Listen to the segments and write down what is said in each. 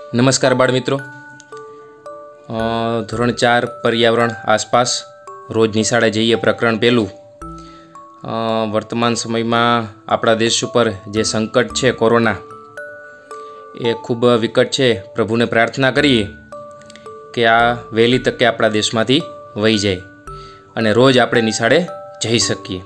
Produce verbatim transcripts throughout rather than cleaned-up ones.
नमस्कार बाळ मित्रों, धोरण चार पर्यावरण आसपास रोज निशाळे जईए प्रकरण पहेलू। वर्तमान समय में आपड़ा देश पर जे संकट है कोरोना ए खूब विकट है। प्रभु ने प्रार्थना करिए कि आ वहेली तके आपड़ा देश में वही जाए अने रोज आपणे निशाळे जई सकीए।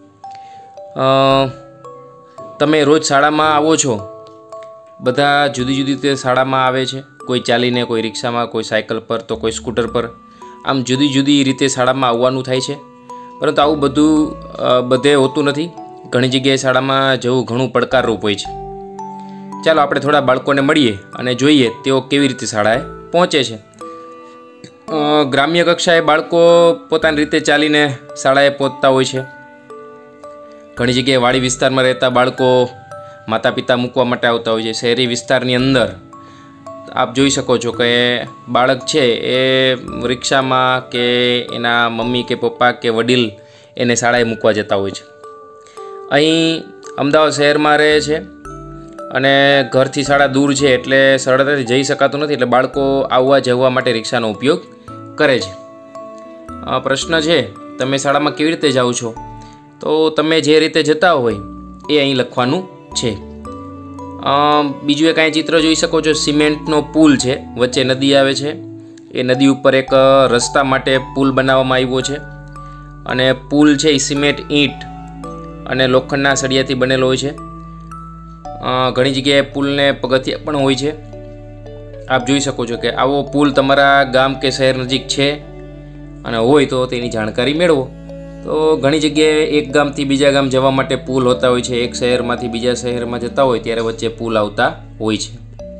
तमे रोज शाळा में आवो छो, बधा जुदी जुदी रीते शाळा में आवे छे। कोई चालीने, कोई रिक्शा में, कोई साइकल पर, तो कोई स्कूटर पर। आम जुदी जुदी रीते शाळा में आववानुं थाय छे, परंतु आवुं बधुं बधे होतुं नथी। घणी जग्याए शाळा में जवुं घणुं પડકારરૂપ होय छे। चालो आपणे थोड़ा बाळकोने मळीए अने जोईए तेओ केवी रीते शाळाए पहोंचे छे। ग्राम्य कक्षाए बाळको पोतानी रीते चालीने शाळाए पहोंचता होय छे। घणी जग्याए वाड़ी विस्तार में रहता बाळको माता पिता मूकवा माटे आवता होय छे। शहेरी विस्तारनी अंदर आप जोई शको छो के बाळक छे ए रिक्शा में के एना मम्मी के पप्पा के वडील एने शाळाए मूकवा जता होय छे। अहीं अमदावाद शहेर में रहे छे अने घरथी शाळा दूर छे एटले सरळताथी जई शकातुं नथी, एटले बाळको आववा जवा माटे रिक्शानो उपयोग करे छे। प्रश्न छे तमे शाळामां केवी रीते जाओ छो, तो तमे जे रीते जता होय ए अहीं लखवानुं छे। बीजुं एक अहीं चित्र जोई शको छो। सीमेंटनो पुल छे, वच्चे नदी आवे छे। ए नदी उपर एक रस्ता माटे पुल बनाववामां आव्यो छे अने पुल छे ए सीमेंट ईंट अने लोखंडना सळियाथी बनेलो होय छे। घणी जग्याए पुलने पगथिया पण होय छे। आप जोई शको छो के आवो पुल तमारा गाम के शहेर नजीक छे अने होय तो तेनी जाणकारी मेळवो। तो घणी जग्याए एक गामथी बीजा गाम जवा माटे पुल होता होय छे। एक शहेरमांथी बीजा शहेरमां जता होय त्यारे वच्चे पुल आवता होय छे।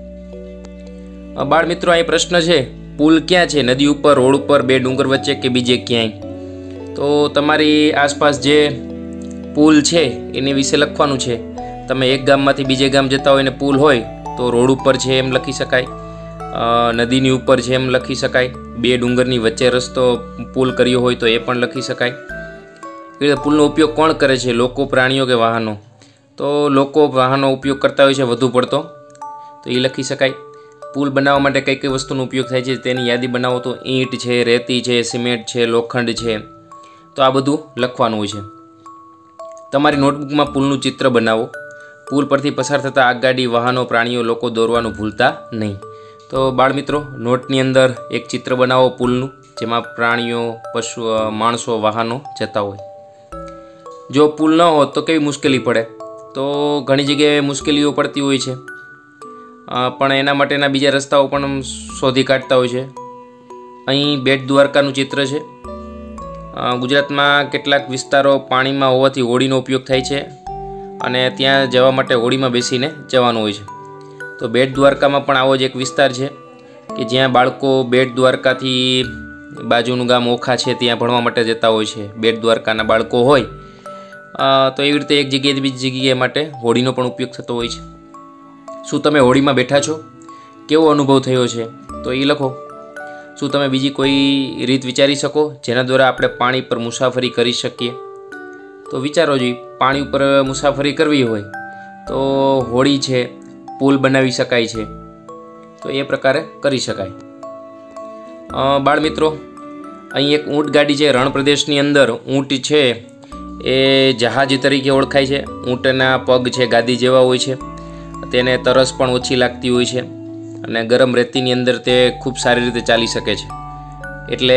बाळ मित्रों, आ प्रश्न छे पुल क्यां छे, नदी उपर, रोड उपर, बे डूंगर वच्चे के बीजे क्यांय? तो तमारी आसपास जे पुल छे एनी विશે લખવાનું છે। તમે એક ગામમાંથી બીજે ગામ જતા હોય ને પુલ હોય તો રોડ ઉપર છે એમ લખી શકાય, નદીની ઉપર છે એમ લખી શકાય, બે ડુંગરની વચ્ચે રસ્તો પુલ કર્યો હોય તો એ પણ લખી શકાય। એ પુલનો ઉપયોગ કોણ કરે છે, લોકો, પ્રાણીઓ કે વાહનો? તો લોકો વાહનો ઉપયોગ કરતા હોય છે વધુ પડતો, તો એ લખી શકાય। પુલ બનાવવા માટે કઈ કઈ વસ્તુનો ઉપયોગ થાય છે તેની યાદી બનાવો તો ઈંટ છે, રેતી છે, સિમેન્ટ છે, લોખંડ છે, તો આ બધું લખવાનું હોય છે। તમારી નોટબુકમાં પુલનું ચિત્ર બનાવો। પુલ પરથી પસાર થતા આગગાડી, વાહનો, પ્રાણીઓ, લોકો દોરવાનું ભૂલતા નહીં। તો બાળ મિત્રો, નોટની અંદર એક ચિત્ર બનાવો પુલનું, જેમાં પ્રાણીઓ, પશુ, માણસો, વાહનો જતા હોય। જો પુલ ન હોત તો કેવી મુશ્કેલી પડે? તો ઘણી જગ્યાએ મુશ્કેલીઓ પડતી હોય છે, પણ એના માટેના બીજા રસ્તાઓ પણ શોધી કાઢતા હોય છે। અહીં બેટ દ્વારકાનું ચિત્ર છે। ગુજરાતમાં કેટલાક વિસ્તારો પાણીમાં હોવાથી હોડીનો ઉપયોગ થાય છે અને ત્યાં જવા માટે હોડીમાં બેસીને જવાનું હોય છે। તો બેટ દ્વારકામાં પણ આવો જ એક વિસ્તાર છે કે જ્યાં બાળકો બેટ દ્વારકાથી બાજુનું ગામ ઓખા છે ત્યાં ભણવા માટે જતા હોય છે। બેટ દ્વારકાના બાળકો હોય તો એવી રીતે એક જગ્યાએથી બીજી જગ્યાએ માટે હોડીનો પણ ઉપયોગ થતો હોય છે। શું તમે હોડીમાં બેઠા છો? કેવો અનુભવ થયો છે? તો એ લખો। શું તમે બીજી કોઈ રીત વિચારી શકો જેના દ્વારા આપણે પાણી પર મુસાફરી કરી શકીએ? તો વિચારો જોઈએ। પાણી ઉપર મુસાફરી કરવી હોય તો હોડી છે, પુલ બનાવી શકાય છે, તો એ પ્રકારે કરી શકાય। બાળ મિત્રો, અહીં એક ઊંટ ગાડી છે। રણ પ્રદેશની અંદર ઊંટ છે એ જહાજ તરીકે ઓળખાય છે। ઊંટના પગ છે ગાદી જેવા હોય છે, તેને તરસ પણ ઓછી લાગતી હોય છે અને ગરમ રેતીની અંદર તે ખૂબ સારી રીતે ચાલી શકે છે। એટલે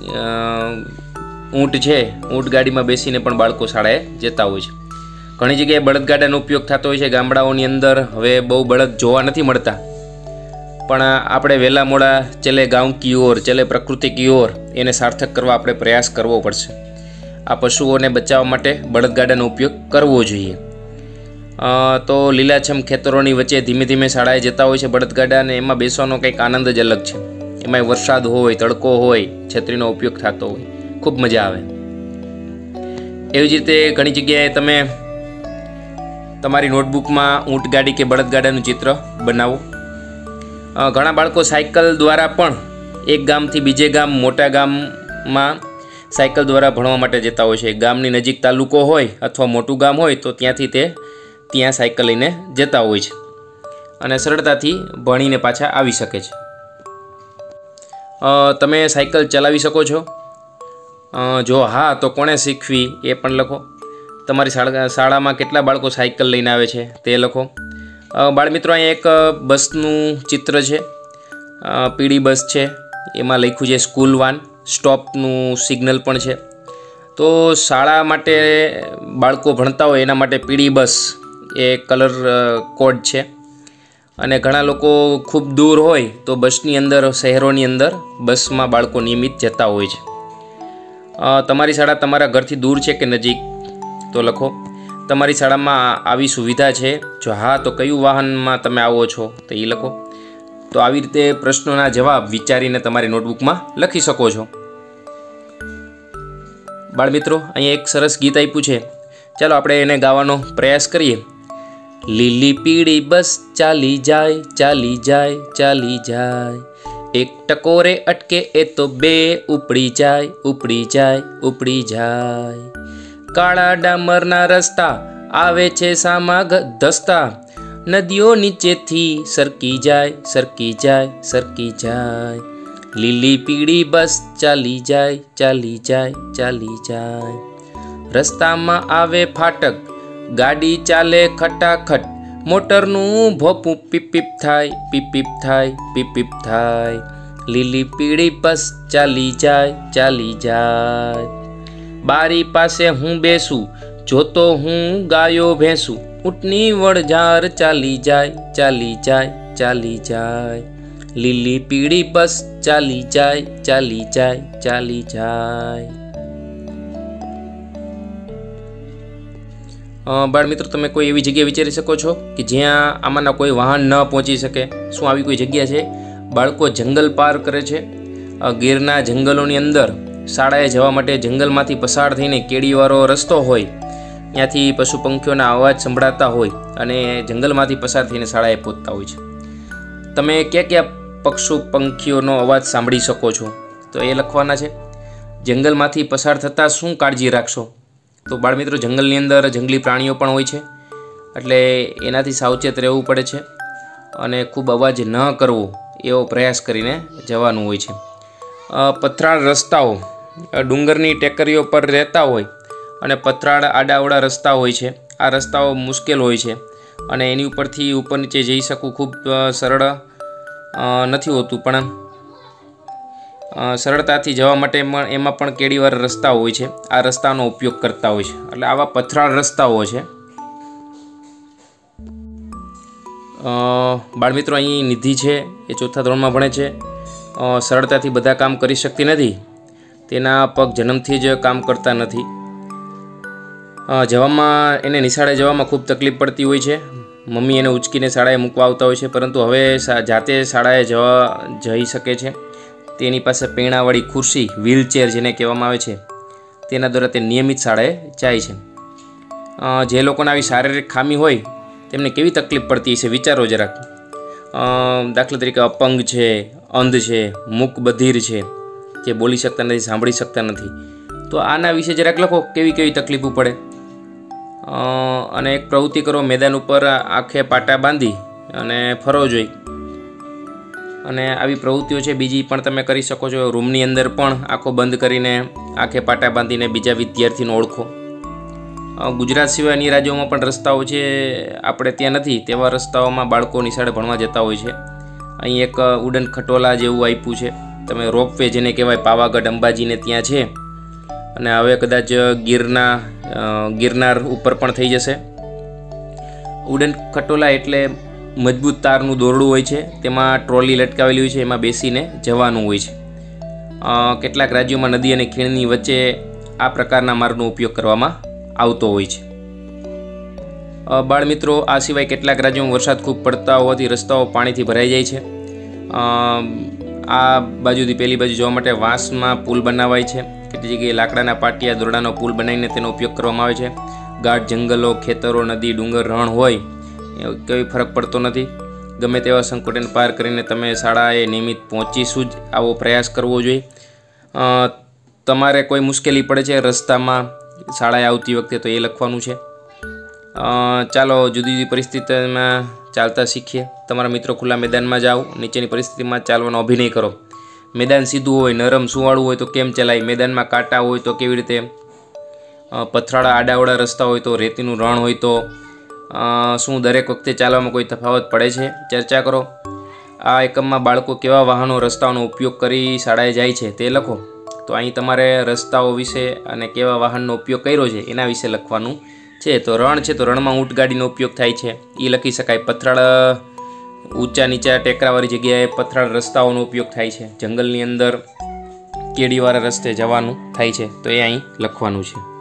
ઊંટ છે, ઊંટ ગાડીમાં બેસીને પણ બાળકો શાળાએ જતા હોય છે। ઘણી જગ્યાએ બળદગાડાનો ઉપયોગ થતો હોય છે। ગામડાઓની અંદર હવે બહુ બળદ જોવા નથી મળતા, પણ આપણે વહેલા મોડા ચલે ગાંવ કી ઓર, ચલે પ્રકૃતિ કી ઓર એને સાર્થક કરવા આપણે પ્રયાસ કરવો પડશે। આ પશુઓને બચાવવા માટે બળદગાડાનો ઉપયોગ કરવો જોઈએ। તો લીલાછમ ખેતરોની વચ્ચે ધીમે ધીમે શાળાએ જતા હોય છે બળદગાડા, અને એમાં બેસવાનો કંઈક આનંદ જ અલગ છે। એમાં વરસાદ હોય, તડકો હોય, છત્રીનો ઉપયોગ થતો હોય, ખૂબ મજા આવે। એવી જ રીતે ઘણી જગ્યાએ તમે તમારી નોટબુકમાં ઊંટ ગાડી કે બળદગાડાનું ચિત્ર બનાવો। ઘણા બાળકો સાયકલ દ્વારા પણ એક ગામથી બીજે ગામ, મોટા ગામમાં સાયકલ દ્વારા ભણવા માટે જતા હોય છે। ગામની નજીક તાલુકો હોય અથવા મોટું ગામ હોય તો ત્યાંથી તે ત્યાં સાયકલ લઈને જતા હોય છે। અને સરળતાથી ભણીને પાછા આવી શકે છે। તમે સાયકલ ચલાવી શકો છો? જો હા તો કોણે શીખવી એ પણ લખો। તમારી શાળા શાળામાં કેટલા બાળકો સાયકલ લઈને આવે છે તે લખો। બાળમિત્રો, અહીંયા એક બસનું ચિત્ર છે, પીળી બસ છે, એમાં લખ્યું છે સ્કૂલ વાન, સ્ટોપનું સિગ્નલ પણ છે। તો શાળા માટે બાળકો ભણતા હોય એના માટે પીળી બસ એ કલર કોડ છે। અને ઘણા લોકો ખૂબ દૂર હોય તો બસની અંદર, શહેરોની અંદર બસમાં બાળકો નિયમિત જતા હોય છે। તમારી શાળા તમારા ઘરથી દૂર છે કે નજીક તો લખો। તમારી શાળામાં આવી સુવિધા છે? જો હા તો કયું વાહનમાં તમે આવો છો તો એ લખો। તો આવી રીતે પ્રશ્નોના જવાબ વિચારીને તમારી નોટબુકમાં લખી શકો છો। બાળમિત્રો, અહીંયા એક સરસ ગીત આપ્યું છે, ચાલો આપણે એને ગાવાનો પ્રયાસ કરીએ। લીલી પીળી બસ ચાલી જાય, ચાલી જાય, ચાલી જાય, એક ટકોરે અટકે એ તો બે ઉપડી જાય, ઉપડી જાય, ઉપડી જાય, કાળા ડામરના રસ્તા આવે છે સામા ધસતા, નદીઓ નીચેથી સરકી જાય, સરકી જાય, સરકી જાય, લીલી પીળી બસ ચાલી જાય, ચાલી જાય, ચાલી જાય, રસ્તામાં આવે ફાટક, ગાડી ચાલે ખટાખટ, મોટરનું ભોપું પીપ પીપ થાય, પીપ પીપ થાય, પીપ પીપ થાય, લીલી પીળી બસ ચાલી જાય, ચાલી જાય, બારી પાસે હું બેસું, જોતો હું ગાયો ભેંસું, ઊંટની વણઝાર ચાલી જાય, ચાલી જાય, ચાલી જાય, લીલી પીળી બસ ચાલી જાય, ચાલી જાય, ચાલી જાય। બાળમિત્રો, તમે કોઈ એવી જગ્યા વિચારી શકો છો કે જ્યાં આમાંના કોઈ વાહન ન પહોંચી શકે? શું આવી કોઈ જગ્યા છે? બાળકો જંગલ પાર કરે છે। ગીરના જંગલોની અંદર શાળાએ જવા માટે જંગલમાંથી પસાર થઈને કેડીવાળો રસ્તો હોય, ત્યાંથી પશુ પંખીઓના અવાજ સંભળાતા હોય અને જંગલમાંથી પસાર થઈને શાળાએ પહોંચતા હોય છે। તમે ક્યાં ક્યાં પશુ પંખીઓનો અવાજ સાંભળી શકો છો તો એ લખવાના છે। જંગલમાંથી પસાર થતાં શું કાળજી રાખશો? તો બાળમિત્રો, જંગલની અંદર જંગલી પ્રાણીઓ પણ હોય છે, એટલે એનાથી સાવચેત રહેવું પડે છે અને ખૂબ અવાજ ન કરવો એવો પ્રયાસ કરીને જવાનું હોય છે। પથરાળ રસ્તાઓ, ડુંગરની ટેકરીઓ પર રહેતા હોય અને પથરાળ આડાવડા રસ્તા હોય છે, આ રસ્તાઓ મુશ્કેલ હોય છે અને એની ઉપરથી ઉપર નીચે જઈ શકવું ખૂબ સરળ નથી હોતું, પણ સરળતાથી જવા માટે એમાં પણ કેડીવાર રસ્તા હોય છે, આ રસ્તાનો ઉપયોગ કરતા હોય છે, એટલે આવા પથરાળ રસ્તાઓ છે। બાળમિત્રો, અહીં નિધિ છે, એ ચોથા ધોરણમાં ભણે છે। સરળતાથી બધા કામ કરી શકતી નથી, તેના પગ જન્મથી જ કામ કરતા નથી, જવામાં એને નિશાળે જવામાં ખૂબ તકલીફ પડતી હોય છે। મમ્મી એને ઉચકીને શાળાએ મૂકવા આવતા હોય છે, પરંતુ હવે જાતે શાળાએ જવા જઈ શકે છે। તેની પાસે પૈણાવાળી ખુરશી, વ્હીલચેર જેને કહેવામાં આવે છે, તેના દ્વારા તે નિયમિત શાળાએ જાય છે। જે લોકોને આવી શારીરિક ખામી હોય તેમને કેવી તકલીફ પડતી હશે વિચારો જરાક। દાખલા તરીકે અપંગ છે, અંધ છે, મૂક બધિર છે, જે બોલી શકતા નથી, સાંભળી શકતા નથી, તો આના વિશે જરાક લખો કેવી કેવી તકલીફો પડે। અને એક પ્રવૃત્તિ કરો, મેદાન ઉપર આંખે પાટા બાંધી અને ફરવો જોઈએ, અને આવી પ્રવૃત્તિઓ છે બીજી પણ તમે કરી શકો છો। રૂમની અંદર પણ આંખો બંધ કરીને આંખે પાટા બાંધીને બીજા વિદ્યાર્થીને ઓળખો। ગુજરાત સિવાય અન્ય રાજ્યોમાં પણ રસ્તાઓ છે, આપણે ત્યાં નથી તેવા રસ્તાઓમાં બાળકો નિશાળે ભણવા જતા હોય છે। અહીં એક ઉડન ખટોલા જેવું આપ્યું છે, તમે રોપવે જેને કહેવાય, પાવાગઢ અંબાજીને ત્યાં છે, અને હવે કદાચ ગીરના ગિરનાર ઉપર પણ થઈ જશે। ઉડન ખટોલા એટલે મજબૂત તારનું દોરડું હોય છે, તેમાં ટ્રોલી લટકાવેલી હોય છે, એમાં બેસીને જવાનું હોય છે। કેટલાક રાજ્યોમાં નદી અને ખીણની વચ્ચે આ પ્રકારના માર્ગનો ઉપયોગ કરવામાં આવતો હોય છે। બાળમિત્રો, આ સિવાય કેટલાક રાજ્યોમાં વરસાદ ખૂબ પડતા હોવાથી રસ્તાઓ પાણીથી ભરાઈ જાય છે। આ બાજુથી પેલી બાજુ જવા માટે વાંસમાં પુલ બનાવાય છે, કેટલી જગ્યાએ લાકડાના પાટિયા દોરડાનો પુલ બનાવીને તેનો ઉપયોગ કરવામાં આવે છે। ગાઢ જંગલો, ખેતરો, નદી, ડુંગર, રણ હોય કોઈ ફરક પડતો નથી, ગમે તેવા સંકટને પાર કરીને તમે શાળાએ નિયમિત પહોંચીશું જ આવો પ્રયાસ કરવો જોઈએ। તમારે કોઈ મુશ્કેલી પડે છે રસ્તામાં શાળાએ આવતી વખતે તો એ લખવાનું છે। ચાલો જુદી જુદી પરિસ્થિતિમાં ચાલતા શીખીએ. તમારા મિત્રો ખુલ્લા મેદાનમાં જાઓ, નીચેની પરિસ્થિતિમાં ચાલવાનો અભિનય કરો. મેદાન સીધું હોય, નરમ સુવાળું હોય તો કેમ ચલાય, મેદાનમાં કાંટા હોય તો કેવી રીતે, પથરાળા આડાવડા રસ્તા હોય તો, રેતીનું રણ હોય તો શું દરેક વખતે ચાલવામાં કોઈ તફાવત પડે છે, ચર્ચા કરો. આ એકમમાં બાળકો કેવા વાહનો રસ્તાઓનો ઉપયોગ કરી શાળાએ જાય છે તે લખો. તો અહીં તમારે રસ્તાઓ વિશે અને કેવા વાહનનો ઉપયોગ કર્યો છે એના વિશે લખવાનું છે. તો રણ છે તો રણમાં ઊંટગાડીનો ઉપયોગ થાય છે, એ લખી શકાય. પથરાળ ઊંચા નીચા ટેકરાવાળી જગ્યાએ પથરાળ રસ્તાઓનો ઉપયોગ થાય છે. જંગલની અંદર કેડીવાળા રસ્તે જવાનું થાય છે, તો એ અહીં લખવાનું છે.